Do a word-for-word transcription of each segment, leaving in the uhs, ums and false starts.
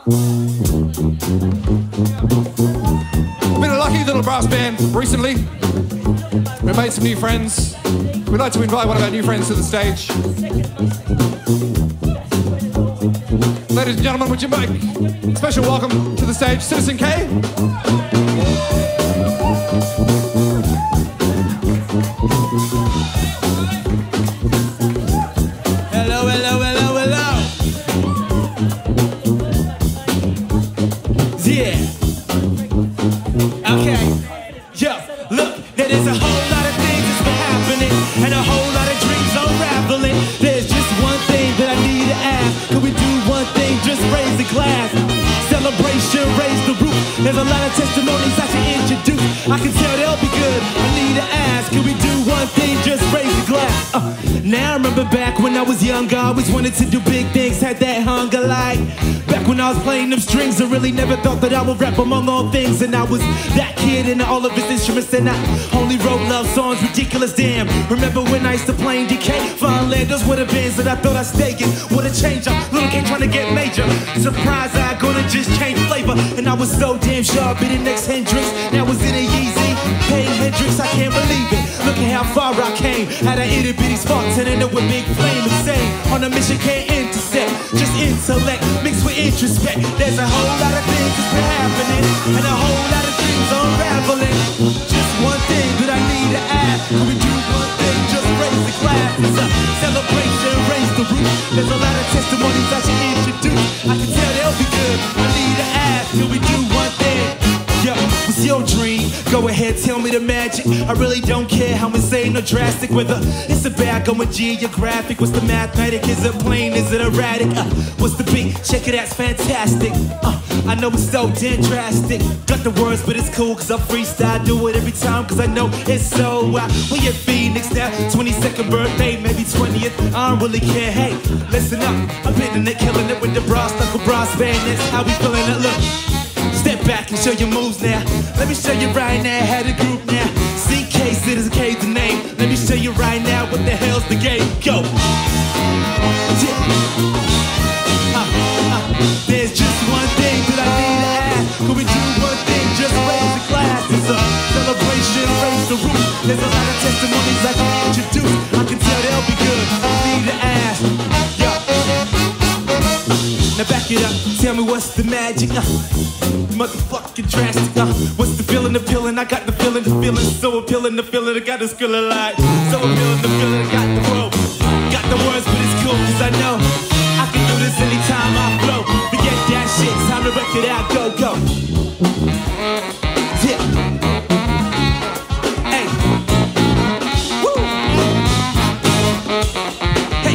Been a lucky little brass band recently. We've made some new friends. We'd like to invite one of our new friends to the stage. Ladies and gentlemen, would you make a special welcome to the stage, Citizen K? Hello, hello, hello, hello. Yeah. Okay. Yo, look, there is a whole lot of things that's been happening, and a whole lot of dreams unraveling. There's just one thing that I need to ask. Can we do one thing? Just raise the glass. Celebration, raise the roof. There's a lot of testimonies I should introduce. I can tell they'll be good. I need to ask. Can we do one thing? Just raise the glass. Uh, now I remember back when I was younger, I always wanted to do big things, had that hunger like back when I was playing them strings. I really never thought that I would rap among all things, and I was that kid in all of his instruments, and I only wrote love songs, ridiculous damn. Remember when I used to play in D K? Finally, those were the bands that I thought I'd stay in. What a change up, little kid trying to get major. Surprised I gonna just change flavor, and I was so damn sure I'd be the next Hendrix. That was in a Yeezy, hey Hendrix, I can't believe it. Look at how far I came. Had an itty bitty spark, turning up with big flame insane. On a mission can't intersect, just intellect mixed with introspect. There's a whole lot of things that's been happening, and a whole lot of things unraveling. Just one thing that I need to ask. Can we do one thing? Just raise the glass. It's a celebration, raise the roof. There's a lot of testimonies I should introduce. I can tell they'll be good. I need to ask. Can we do one thing? Yo, what's your dream? Go ahead, tell me the magic. I really don't care how insane or drastic. Whether it's about going geographic. What's the mathematic? Is it plain? Is it erratic? Uh, what's the beat? Check it out, it's fantastic. Uh, I know it's so damn drastic. Got the words, but it's cool, cause I freestyle. Do it every time, cause I know it's so wild. We at Phoenix now, twenty-second birthday, maybe twentieth. I don't really care, hey, listen up. I'm hitting it, killing it with the brass knuckle brass band. That's how we feeling it, look. Step back and show your moves now. Let me show you right now how the group now. C K, Citizen K, the name. Let me show you right now what the hell's the game. Go. Yeah. Uh, uh, there's just one thing that I need to ask. Can we do one thing? Just raise the glass. It's a celebration, raise the roof. There's a lot of testimonies I can introduce. I can tell they'll be good. I need to ask. Yeah. Now back it up. Tell me what's the magic. Uh, Motherfucking drastic, uh, what's the feeling, the feeling? I got the feeling, the feeling, so appealing, the feeling, I got the skill of light. So appealing, the feeling, I got the rope. Got the words, but it's cool, cause I know I can do this anytime I flow. Forget that shit, time to wreck it out, go, go. Yeah. Hey. Woo. Hey.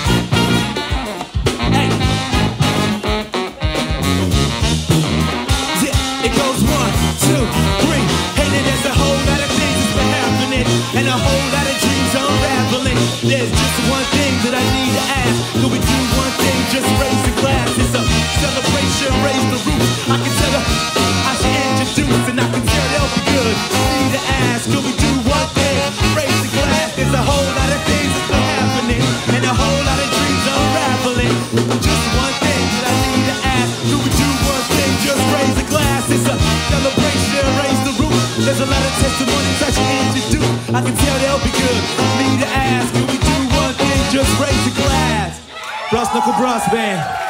Hey. It goes one, two, three. Hey, there's a whole lot of things that's been happening, and a whole lot of dreams unraveling. There's just one thing that I need to ask. Can we do one thing? Just raise the glass. It's a celebration, raise the roof. I can tell her I should introduce, and I can tell they'll be good. I need to ask. Can we do one thing? Raise the glass. There's a whole lot of things that's been happening, and a whole lot of dreams unraveling. Just one thing that I need to ask. Can we do one thing? Just raise the glass. It's a celebration, raise the roof. There's a lot of testimonies I should introduce. I can tell they'll be good. Need to ask, can we do one thing? Just raise the glass. Brass Knuckle Brass Band.